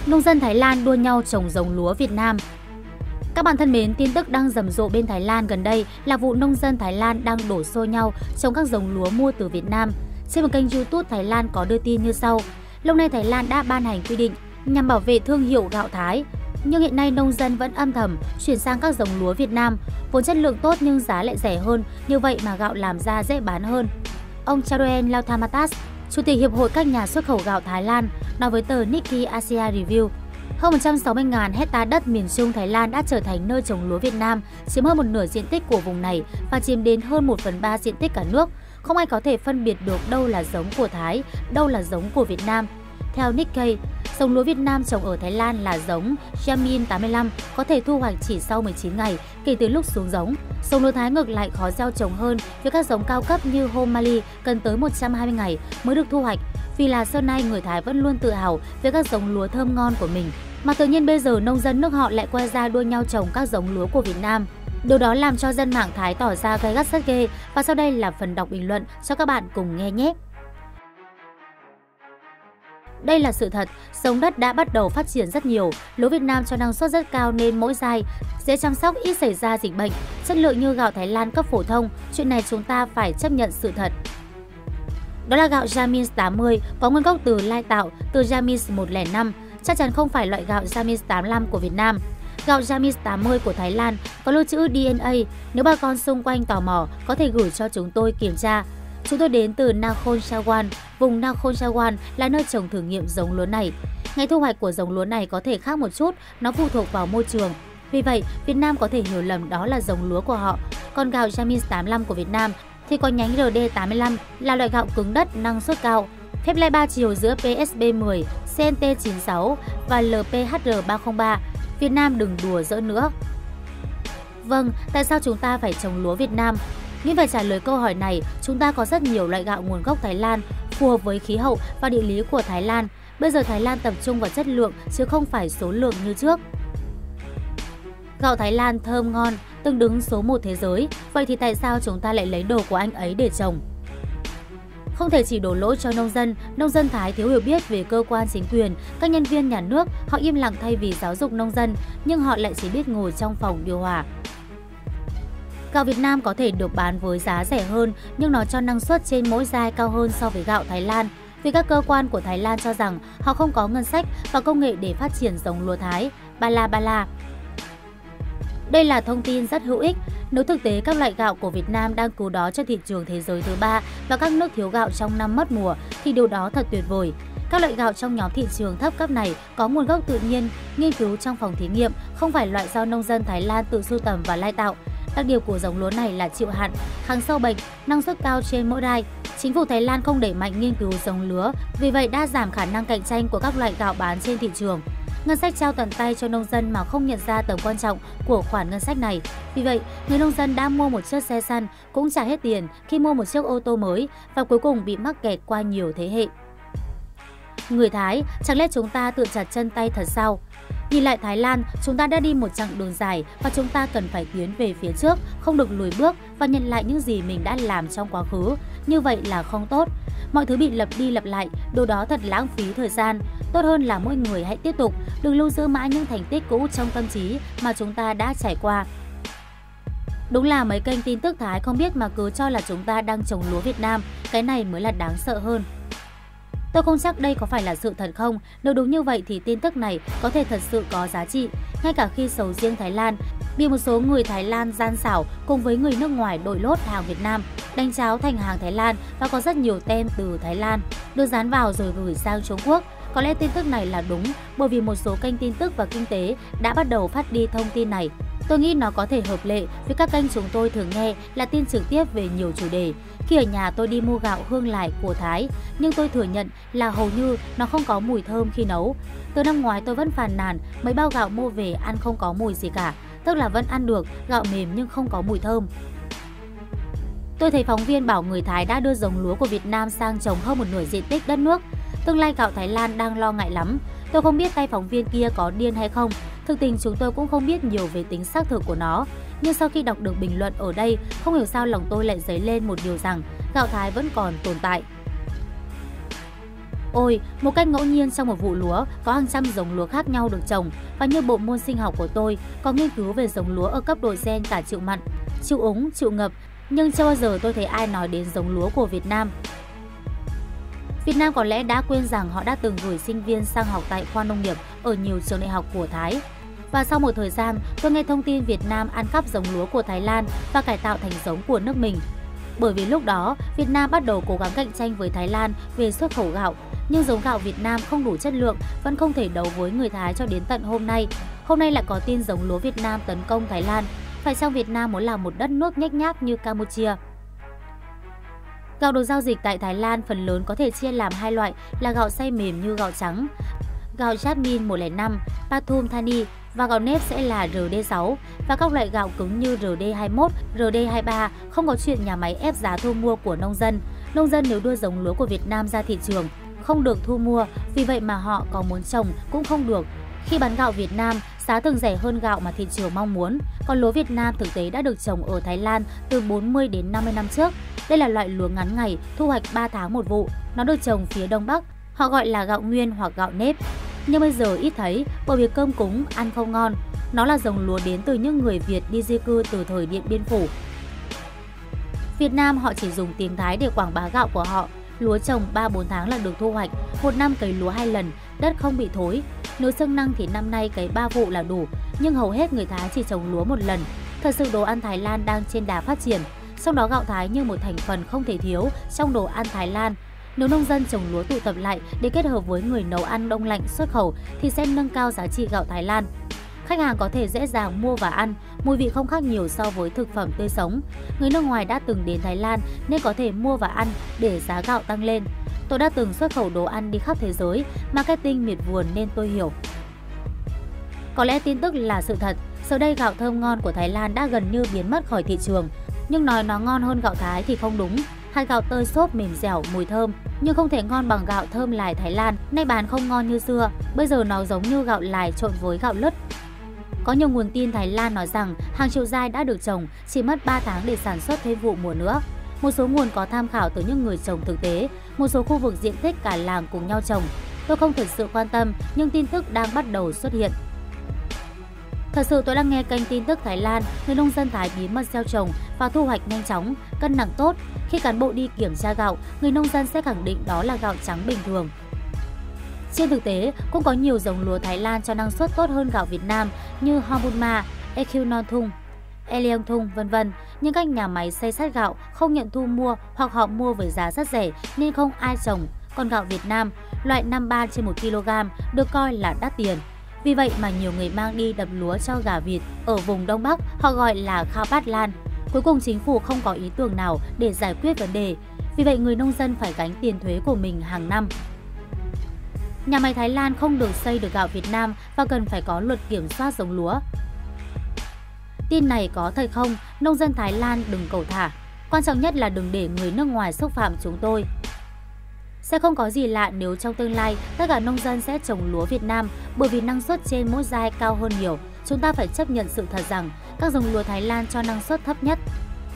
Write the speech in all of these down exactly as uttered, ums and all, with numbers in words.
Nông dân Thái Lan đua nhau trồng giống lúa Việt Nam. Các bạn thân mến, tin tức đang rầm rộ bên Thái Lan gần đây là vụ nông dân Thái Lan đang đổ xô nhau trồng các giống lúa mua từ Việt Nam. Trên một kênh YouTube Thái Lan có đưa tin như sau. Lâu nay Thái Lan đã ban hành quy định nhằm bảo vệ thương hiệu gạo Thái. Nhưng hiện nay nông dân vẫn âm thầm chuyển sang các giống lúa Việt Nam, vốn chất lượng tốt nhưng giá lại rẻ hơn, như vậy mà gạo làm ra dễ bán hơn. Ông Charoen Lauthamatas, Chủ tịch Hiệp hội các nhà xuất khẩu gạo Thái Lan, nói với tờ Nikkei Asia Review, hơn một trăm sáu mươi nghìn hecta đất miền Trung Thái Lan đã trở thành nơi trồng lúa Việt Nam, chiếm hơn một nửa diện tích của vùng này và chiếm đến hơn một phần ba diện tích cả nước. Không ai có thể phân biệt được đâu là giống của Thái, đâu là giống của Việt Nam. Theo Nikkei, giống lúa Việt Nam trồng ở Thái Lan là giống Jamin tám mươi lăm, có thể thu hoạch chỉ sau mười chín ngày kể từ lúc xuống giống. Giống lúa Thái ngược lại khó gieo trồng hơn với các giống cao cấp như Homali cần tới một trăm hai mươi ngày mới được thu hoạch. Vì là xưa nay người Thái vẫn luôn tự hào về các giống lúa thơm ngon của mình. Mà tự nhiên bây giờ nông dân nước họ lại quay ra đua nhau trồng các giống lúa của Việt Nam. Điều đó làm cho dân mạng Thái tỏ ra gay gắt rất ghê. Và sau đây là phần đọc bình luận cho các bạn cùng nghe nhé. Đây là sự thật, giống đất đã bắt đầu phát triển rất nhiều, lúa Việt Nam cho năng suất rất cao nên mỗi giai, dễ chăm sóc, ít xảy ra dịch bệnh, chất lượng như gạo Thái Lan cấp phổ thông, chuyện này chúng ta phải chấp nhận sự thật. Đó là gạo Jamin tám mươi, có nguồn gốc từ Lai Tạo, từ Jamin một không năm, chắc chắn không phải loại gạo Jamin tám mươi lăm của Việt Nam. Gạo Jamin tám mươi của Thái Lan có lưu trữ đê en a, nếu bà con xung quanh tò mò có thể gửi cho chúng tôi kiểm tra. Chúng tôi đến từ Nakhon Sawan, vùng Nakhon Sawan là nơi trồng thử nghiệm giống lúa này. Ngày thu hoạch của giống lúa này có thể khác một chút, nó phụ thuộc vào môi trường. Vì vậy, Việt Nam có thể hiểu lầm đó là giống lúa của họ. Còn gạo Jamin tám mươi lăm của Việt Nam thì có nhánh rờ đê tám mươi lăm là loại gạo cứng đất năng suất cao. Phép lay ba chiều giữa pê ét bê mười, xê en tê chín mươi sáu và lờ pê hát rờ ba không ba. Việt Nam đừng đùa giỡn nữa. Vâng, tại sao chúng ta phải trồng lúa Việt Nam? Nhưng phải trả lời câu hỏi này, chúng ta có rất nhiều loại gạo nguồn gốc Thái Lan, phù hợp với khí hậu và địa lý của Thái Lan. Bây giờ Thái Lan tập trung vào chất lượng chứ không phải số lượng như trước. Gạo Thái Lan thơm ngon, từng đứng số một thế giới, vậy thì tại sao chúng ta lại lấy đồ của anh ấy để trồng? Không thể chỉ đổ lỗi cho nông dân, nông dân Thái thiếu hiểu biết về cơ quan chính quyền, các nhân viên nhà nước, họ im lặng thay vì giáo dục nông dân, nhưng họ lại chỉ biết ngồi trong phòng điều hòa. Gạo Việt Nam có thể được bán với giá rẻ hơn, nhưng nó cho năng suất trên mỗi giai cao hơn so với gạo Thái Lan, vì các cơ quan của Thái Lan cho rằng họ không có ngân sách và công nghệ để phát triển giống lúa Thái, bala bala. Đây là thông tin rất hữu ích. Nếu thực tế các loại gạo của Việt Nam đang cứu đói cho thị trường thế giới thứ ba và các nước thiếu gạo trong năm mất mùa, thì điều đó thật tuyệt vời. Các loại gạo trong nhóm thị trường thấp cấp này có nguồn gốc tự nhiên, nghiên cứu trong phòng thí nghiệm, không phải loại do nông dân Thái Lan tự sưu tầm và lai tạo. Đặc điểm của giống lúa này là chịu hạn, kháng sâu bệnh, năng suất cao trên mỗi đai. Chính phủ Thái Lan không đẩy mạnh nghiên cứu giống lúa, vì vậy đã giảm khả năng cạnh tranh của các loại gạo bán trên thị trường. Ngân sách trao tận tay cho nông dân mà không nhận ra tầm quan trọng của khoản ngân sách này. Vì vậy, người nông dân đã mua một chiếc xe săn cũng trả hết tiền khi mua một chiếc ô tô mới và cuối cùng bị mắc kẹt qua nhiều thế hệ. Người Thái, chẳng lẽ chúng ta tự chặt chân tay thật sao? Nhìn lại Thái Lan, chúng ta đã đi một chặng đường dài và chúng ta cần phải tiến về phía trước, không được lùi bước và nhận lại những gì mình đã làm trong quá khứ. Như vậy là không tốt. Mọi thứ bị lặp đi lặp lại, điều đó thật lãng phí thời gian. Tốt hơn là mỗi người hãy tiếp tục, đừng lưu giữ mãi những thành tích cũ trong tâm trí mà chúng ta đã trải qua. Đúng là mấy kênh tin tức Thái không biết mà cứ cho là chúng ta đang trồng lúa Việt Nam, cái này mới là đáng sợ hơn. Tôi không chắc đây có phải là sự thật không, nếu đúng như vậy thì tin tức này có thể thật sự có giá trị. Ngay cả khi sầu riêng Thái Lan, bị một số người Thái Lan gian xảo cùng với người nước ngoài đội lốt hàng Việt Nam, đánh cháo thành hàng Thái Lan và có rất nhiều tem từ Thái Lan được dán vào rồi gửi sang Trung Quốc. Có lẽ tin tức này là đúng bởi vì một số kênh tin tức và kinh tế đã bắt đầu phát đi thông tin này. Tôi nghĩ nó có thể hợp lệ với các kênh chúng tôi thường nghe là tin trực tiếp về nhiều chủ đề. Khi ở nhà tôi đi mua gạo hương lải của Thái, nhưng tôi thừa nhận là hầu như nó không có mùi thơm khi nấu. Từ năm ngoái tôi vẫn phàn nàn mấy bao gạo mua về ăn không có mùi gì cả, tức là vẫn ăn được, gạo mềm nhưng không có mùi thơm. Tôi thấy phóng viên bảo người Thái đã đưa giống lúa của Việt Nam sang trồng hơn một nửa diện tích đất nước. Tương lai gạo Thái Lan đang lo ngại lắm. Tôi không biết tay phóng viên kia có điên hay không. Thực tình chúng tôi cũng không biết nhiều về tính xác thực của nó. Nhưng sau khi đọc được bình luận ở đây, không hiểu sao lòng tôi lại dấy lên một điều rằng gạo Thái vẫn còn tồn tại. Ôi, một cách ngẫu nhiên trong một vụ lúa có hàng trăm giống lúa khác nhau được trồng, và như bộ môn sinh học của tôi có nghiên cứu về giống lúa ở cấp độ gen cả chịu mặn, chịu úng, chịu ngập, nhưng chưa bao giờ tôi thấy ai nói đến giống lúa của Việt Nam. Việt Nam có lẽ đã quên rằng họ đã từng gửi sinh viên sang học tại khoa nông nghiệp ở nhiều trường đại học của Thái. Và sau một thời gian, tôi nghe thông tin Việt Nam ăn cắp giống lúa của Thái Lan và cải tạo thành giống của nước mình. Bởi vì lúc đó, Việt Nam bắt đầu cố gắng cạnh tranh với Thái Lan về xuất khẩu gạo, nhưng giống gạo Việt Nam không đủ chất lượng, vẫn không thể đấu với người Thái cho đến tận hôm nay. Hôm nay lại có tin giống lúa Việt Nam tấn công Thái Lan. Phải chăng Việt Nam muốn làm một đất nước nhếch nhác như Campuchia? Gạo được giao dịch tại Thái Lan phần lớn có thể chia làm hai loại là gạo xay mềm như gạo trắng, gạo Jasmine một không năm, Pathum Thani, và gạo nếp sẽ là R D sáu, và các loại gạo cứng như R D hai mốt, R D hai ba. Không có chuyện nhà máy ép giá thu mua của nông dân. Nông dân nếu đưa giống lúa của Việt Nam ra thị trường không được thu mua, vì vậy mà họ có muốn trồng cũng không được. Khi bán gạo Việt Nam, giá thường rẻ hơn gạo mà thị trường mong muốn. Còn lúa Việt Nam thực tế đã được trồng ở Thái Lan từ bốn mươi đến năm mươi năm trước. Đây là loại lúa ngắn ngày, thu hoạch ba tháng một vụ. Nó được trồng phía Đông Bắc, họ gọi là gạo nguyên hoặc gạo nếp. Nhưng bây giờ ít thấy bởi vì cơm cúng, ăn không ngon. Nó là dòng lúa đến từ những người Việt đi di cư từ thời Điện Biên Phủ. Việt Nam họ chỉ dùng tiếng Thái để quảng bá gạo của họ. Lúa trồng ba bốn tháng là được thu hoạch, một năm cấy lúa hai lần, đất không bị thối. Nếu siêng năng thì năm nay cấy ba vụ là đủ, nhưng hầu hết người Thái chỉ trồng lúa một lần. Thật sự đồ ăn Thái Lan đang trên đà phát triển, trong đó gạo Thái như một thành phần không thể thiếu trong đồ ăn Thái Lan. Nếu nông dân trồng lúa tụ tập lại để kết hợp với người nấu ăn đông lạnh xuất khẩu thì sẽ nâng cao giá trị gạo Thái Lan. Khách hàng có thể dễ dàng mua và ăn, mùi vị không khác nhiều so với thực phẩm tươi sống. Người nước ngoài đã từng đến Thái Lan nên có thể mua và ăn để giá gạo tăng lên. Tôi đã từng xuất khẩu đồ ăn đi khắp thế giới, marketing miệt vườn nên tôi hiểu. Có lẽ tin tức là sự thật, giờ đây gạo thơm ngon của Thái Lan đã gần như biến mất khỏi thị trường. Nhưng nói nó ngon hơn gạo Thái thì không đúng. Hạt gạo tơi xốp mềm dẻo, mùi thơm, nhưng không thể ngon bằng gạo thơm lài Thái Lan. Nay bán không ngon như xưa, bây giờ nó giống như gạo lài trộn với gạo lứt. Có nhiều nguồn tin Thái Lan nói rằng hàng triệu giai đã được trồng, chỉ mất ba tháng để sản xuất thêm vụ mùa nữa. Một số nguồn có tham khảo từ những người trồng thực tế, một số khu vực diện tích cả làng cùng nhau trồng. Tôi không thật sự quan tâm, nhưng tin tức đang bắt đầu xuất hiện. Thật sự tôi đang nghe kênh tin tức Thái Lan, người nông dân Thái bí mật gieo trồng và thu hoạch nhanh chóng, cân nặng tốt. Khi cán bộ đi kiểm tra gạo, người nông dân sẽ khẳng định đó là gạo trắng bình thường. Trên thực tế, cũng có nhiều dòng lúa Thái Lan cho năng suất tốt hơn gạo Việt Nam như Hombunma, Equinon-thung, Eliong-thung, vân vân. Nhưng các nhà máy xay sát gạo không nhận thu mua hoặc họ mua với giá rất rẻ nên không ai trồng. Còn gạo Việt Nam, loại năm mươi ba trên một ki lô gam được coi là đắt tiền. Vì vậy mà nhiều người mang đi đập lúa cho gà vịt ở vùng Đông Bắc, họ gọi là khao bát lan. Cuối cùng chính phủ không có ý tưởng nào để giải quyết vấn đề. Vì vậy người nông dân phải gánh tiền thuế của mình hàng năm. Nhà máy Thái Lan không được xây được gạo Việt Nam và cần phải có luật kiểm soát giống lúa. Tin này có thật không? Nông dân Thái Lan đừng cầu thả. Quan trọng nhất là đừng để người nước ngoài xúc phạm chúng tôi. Sẽ không có gì lạ nếu trong tương lai tất cả nông dân sẽ trồng lúa Việt Nam bởi vì năng suất trên mỗi giai cao hơn nhiều. Chúng ta phải chấp nhận sự thật rằng các dòng lúa Thái Lan cho năng suất thấp nhất.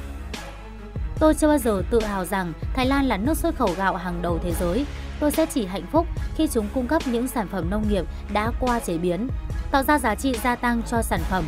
Tôi chưa bao giờ tự hào rằng Thái Lan là nước xuất khẩu gạo hàng đầu thế giới. Tôi sẽ chỉ hạnh phúc khi chúng cung cấp những sản phẩm nông nghiệp đã qua chế biến, tạo ra giá trị gia tăng cho sản phẩm.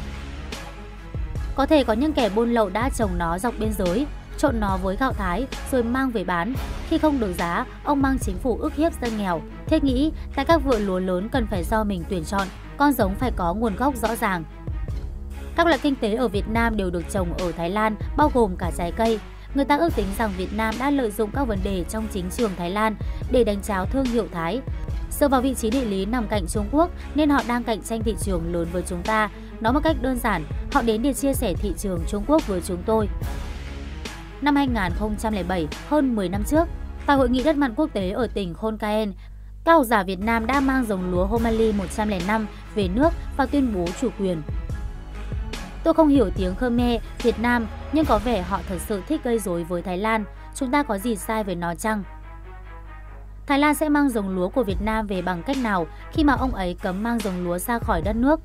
Có thể có những kẻ buôn lậu đã trồng nó dọc biên giới, trộn nó với gạo Thái rồi mang về bán. Khi không được giá, ông mang chính phủ ức hiếp dân nghèo. Thiết nghĩ tại các vựa lúa lớn cần phải do mình tuyển chọn, con giống phải có nguồn gốc rõ ràng. Các loại kinh tế ở Việt Nam đều được trồng ở Thái Lan, bao gồm cả trái cây. Người ta ước tính rằng Việt Nam đã lợi dụng các vấn đề trong chính trường Thái Lan để đánh tráo thương hiệu Thái. Dựa vào vị trí địa lý nằm cạnh Trung Quốc nên họ đang cạnh tranh thị trường lớn với chúng ta. Nói một cách đơn giản, họ đến để chia sẻ thị trường Trung Quốc với chúng tôi. Năm hai nghìn không trăm lẻ bảy, hơn mười năm trước, tại Hội nghị đất mặn quốc tế ở tỉnh Khon Kaen, các học giả Việt Nam đã mang dòng lúa Homali một không không năm về nước và tuyên bố chủ quyền. Tôi không hiểu tiếng Khmer Việt Nam, nhưng có vẻ họ thật sự thích gây rối với Thái Lan. Chúng ta có gì sai với nó chăng? Thái Lan sẽ mang dòng lúa của Việt Nam về bằng cách nào khi mà ông ấy cấm mang dòng lúa ra khỏi đất nước?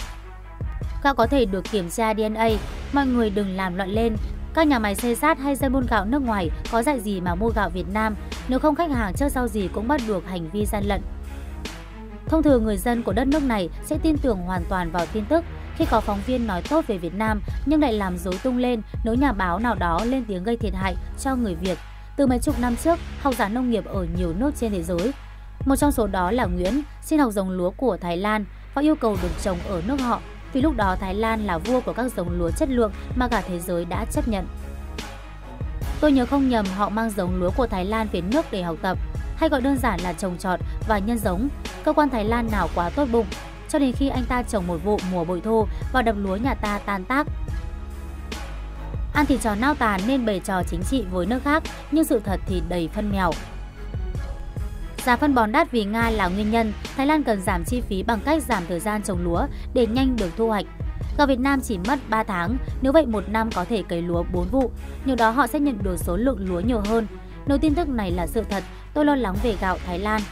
Gạo có thể được kiểm tra đê en a, mọi người đừng làm loạn lên. Các nhà máy xay sát hay dân buôn gạo nước ngoài có dạy gì mà mua gạo Việt Nam, nếu không khách hàng trước sau gì cũng bắt được hành vi gian lận. Thông thường người dân của đất nước này sẽ tin tưởng hoàn toàn vào tin tức khi có phóng viên nói tốt về Việt Nam nhưng lại làm rối tung lên nếu nhà báo nào đó lên tiếng gây thiệt hại cho người Việt. Từ mấy chục năm trước, học giả nông nghiệp ở nhiều nước trên thế giới. Một trong số đó là Nguyễn, xin học giống lúa của Thái Lan và yêu cầu được trồng ở nước họ, vì lúc đó Thái Lan là vua của các giống lúa chất lượng mà cả thế giới đã chấp nhận. Tôi nhớ không nhầm họ mang giống lúa của Thái Lan về nước để học tập, hay gọi đơn giản là trồng trọt và nhân giống. Cơ quan Thái Lan nào quá tốt bụng, cho đến khi anh ta trồng một vụ mùa bội thu và đập lúa nhà ta tan tác. Ăn thì trò nao tàn nên bày trò chính trị với nước khác, nhưng sự thật thì đầy phân mèo. Giá phân bón đắt vì Nga là nguyên nhân, Thái Lan cần giảm chi phí bằng cách giảm thời gian trồng lúa để nhanh được thu hoạch. Gạo Việt Nam chỉ mất ba tháng, nếu vậy một năm có thể cấy lúa bốn vụ, nhờ đó họ sẽ nhận được số lượng lúa nhiều hơn. Nếu tin tức này là sự thật, tôi lo lắng về gạo Thái Lan.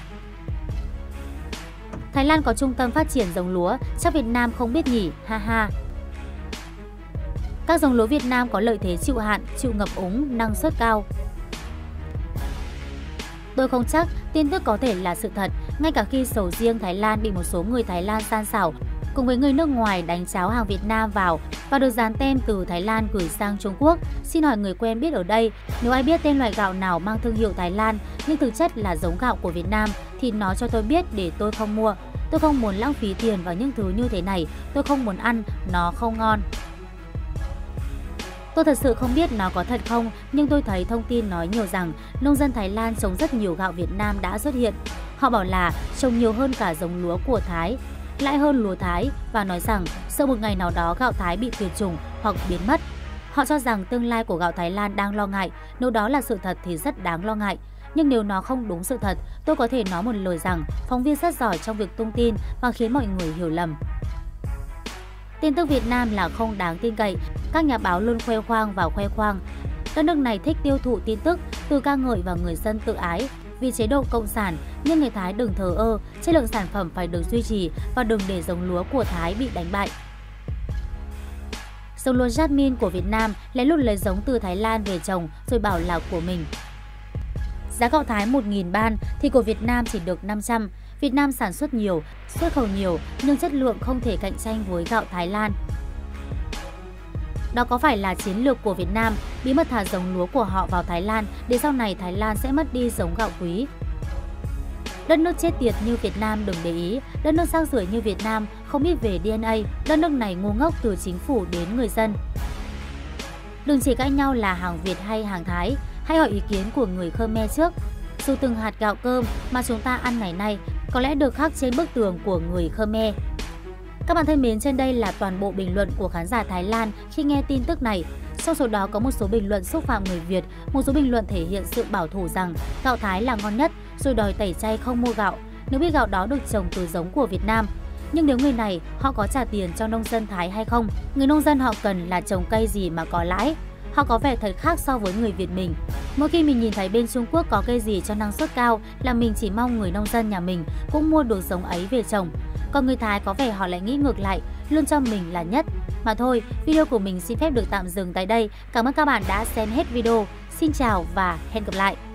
Thái Lan có trung tâm phát triển giống lúa, chắc Việt Nam không biết nhỉ, ha ha. Các giống lúa Việt Nam có lợi thế chịu hạn, chịu ngập úng, năng suất cao. Tôi không chắc tin tức có thể là sự thật, ngay cả khi sầu riêng Thái Lan bị một số người Thái Lan san xảo cùng với người nước ngoài đánh cháo hàng Việt Nam vào và được dán tem từ Thái Lan gửi sang Trung Quốc. Xin hỏi người quen biết ở đây, nếu ai biết tên loại gạo nào mang thương hiệu Thái Lan nhưng thực chất là giống gạo của Việt Nam thì nói cho tôi biết để tôi không mua. Tôi không muốn lãng phí tiền vào những thứ như thế này, tôi không muốn ăn, nó không ngon. Tôi thật sự không biết nó có thật không, nhưng tôi thấy thông tin nói nhiều rằng nông dân Thái Lan trồng rất nhiều gạo Việt Nam đã xuất hiện. Họ bảo là trồng nhiều hơn cả giống lúa của Thái, lãi hơn lúa Thái và nói rằng sợ một ngày nào đó gạo Thái bị tuyệt chủng hoặc biến mất. Họ cho rằng tương lai của gạo Thái Lan đang lo ngại, nếu đó là sự thật thì rất đáng lo ngại. Nhưng nếu nó không đúng sự thật, tôi có thể nói một lời rằng phóng viên rất giỏi trong việc tung tin và khiến mọi người hiểu lầm. Tin tức Việt Nam là không đáng tin cậy, các nhà báo luôn khoe khoang và khoe khoang. Đất nước này thích tiêu thụ tin tức, từ ca ngợi và người dân tự ái vì chế độ cộng sản, nhưng người Thái đừng thờ ơ, chất lượng sản phẩm phải được duy trì và đừng để giống lúa của Thái bị đánh bại. Giống lúa Jasmine của Việt Nam lén lút lấy giống từ Thái Lan về trồng rồi bảo là của mình. Giá gạo Thái một nghìn ban thì của Việt Nam chỉ được năm trăm. Việt Nam sản xuất nhiều, xuất khẩu nhiều nhưng chất lượng không thể cạnh tranh với gạo Thái Lan. Đó có phải là chiến lược của Việt Nam, bí mật thả giống lúa của họ vào Thái Lan để sau này Thái Lan sẽ mất đi giống gạo quý? Đất nước chết tiệt như Việt Nam đừng để ý, đất nước rác rưởi như Việt Nam không biết về đê en a, đất nước này ngu ngốc từ chính phủ đến người dân. Đừng chỉ cãi nhau là hàng Việt hay hàng Thái, hãy hỏi ý kiến của người Khmer trước. Dù từng hạt gạo cơm mà chúng ta ăn ngày nay có lẽ được khắc trên bức tường của người Khmer. Các bạn thân mến, trên đây là toàn bộ bình luận của khán giả Thái Lan khi nghe tin tức này. Trong số đó có một số bình luận xúc phạm người Việt, một số bình luận thể hiện sự bảo thủ rằng gạo Thái là ngon nhất, rồi đòi tẩy chay không mua gạo, nếu biết gạo đó được trồng từ giống của Việt Nam. Nhưng nếu người này, họ có trả tiền cho nông dân Thái hay không? Người nông dân họ cần là trồng cây gì mà có lãi? Họ có vẻ thật khác so với người Việt mình. Mỗi khi mình nhìn thấy bên Trung Quốc có cây gì cho năng suất cao là mình chỉ mong người nông dân nhà mình cũng mua được giống ấy về trồng. Còn người Thái có vẻ họ lại nghĩ ngược lại, luôn cho mình là nhất. Mà thôi, video của mình xin phép được tạm dừng tại đây. Cảm ơn các bạn đã xem hết video. Xin chào và hẹn gặp lại!